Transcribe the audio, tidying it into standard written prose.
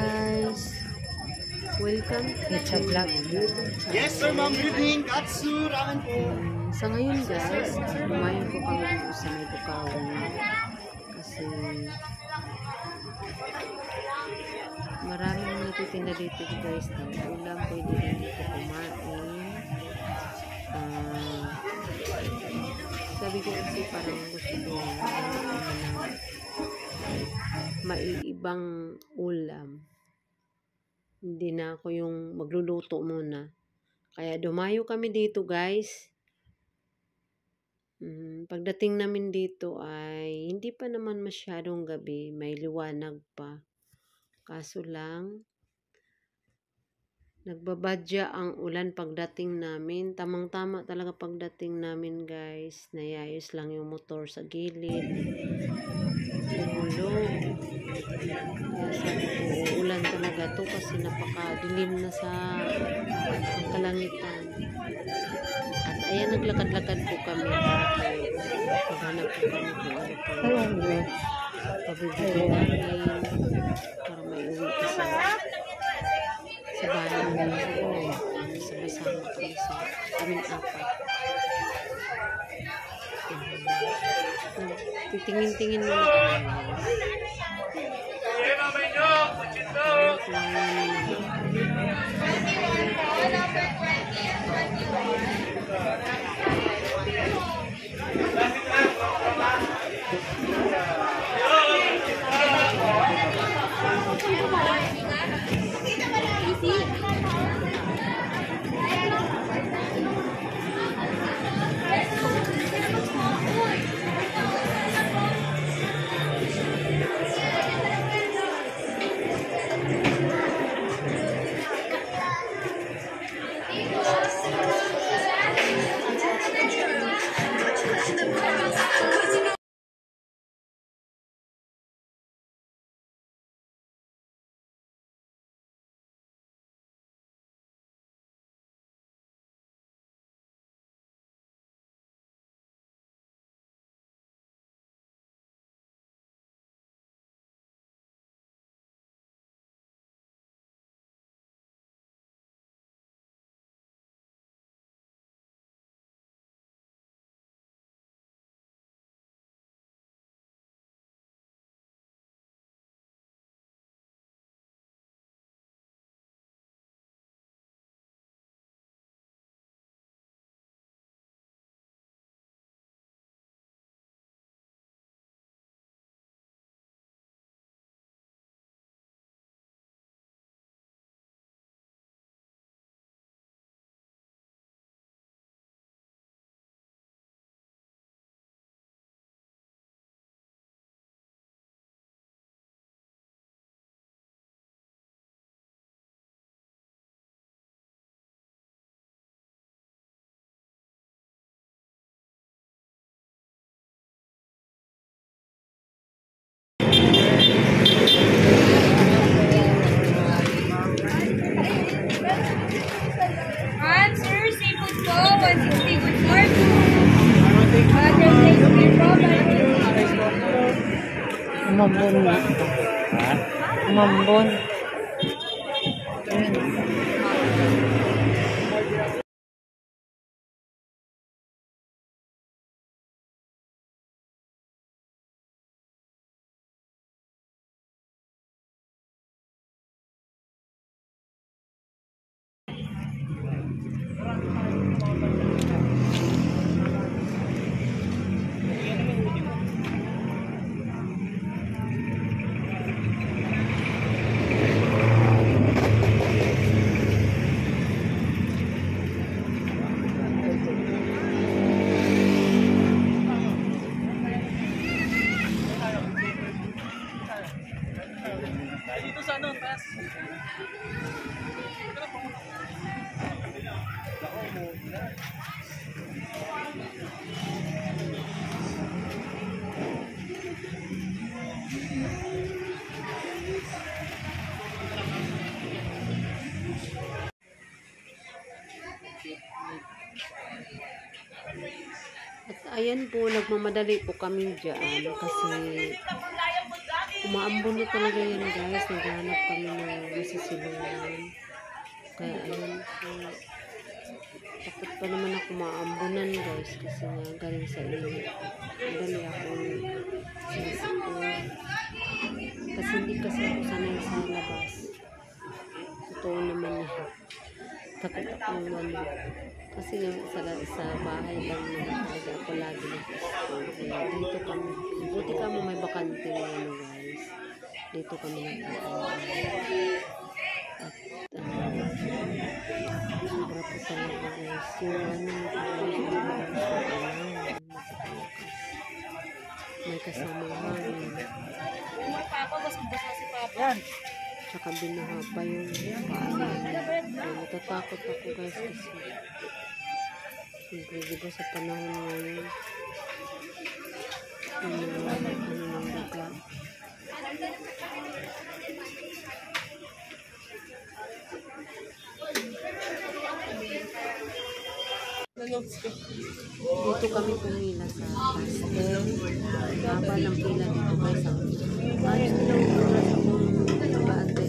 guys! Welcome to vlog. YouTube channel. Yes sir ma'am, good evening. Katsu, ramen po. Sa ngayon guys, lumayan po kami dito sa may Bukawi. Kasi maraming nagtitinda dito guys ng ulam. Pwede din dito kumain. Sabi ko kasi parang gusto ko maiibang ulam. Hindi na ako yung magluluto muna. Kaya dumayo kami dito guys. Pagdating namin dito ay hindi pa naman masyadong gabi. May liwanag pa. Kaso lang, nagbabadya ang ulan pagdating namin. Tamang-tama talaga pagdating namin guys. Nayayos lang yung motor sa gilid. Bumulong. Kaya sabi ko, ulan talaga to kasi napakadilim na sa kalangitan. At ayan, naglakad-lakad po kami para maghanap po kami kung ano po pabibili namin para may uwi ka sa bahay namin. Sama-sama kami sa kaming apat. Titingin-tingin muna kami. Umambon na. Umambon. Dito sa ano, taas. At ayan po, nagmamadali po kami dyan kasi umaambon na talaga yan guys. Naghanap kami ng sa silungan. Kaya ayun po. Takot pa naman ako maambunan guys kasi nga galing sa init. Dali akong sinisipon. Kasi hindi kasi ako sanay sa labas. Totoo naman niya. Takot ako naman. Kasi sa bahay lang naman talaga ako lagi nag-school. Kaya dito kami. Buti kami may bakante ngayon guys. Dito kami nag-school. At sobra po talaga guys. Yung may kasamang hangin. Tsaka binaha pa yung paanan. Natatakot ako guys kasi siyempre diba sa panahon ngayon yung ano ng daga. Dito kami pumila sa pastel. Haba ng pila dito guys. Ayos lang pala sa mga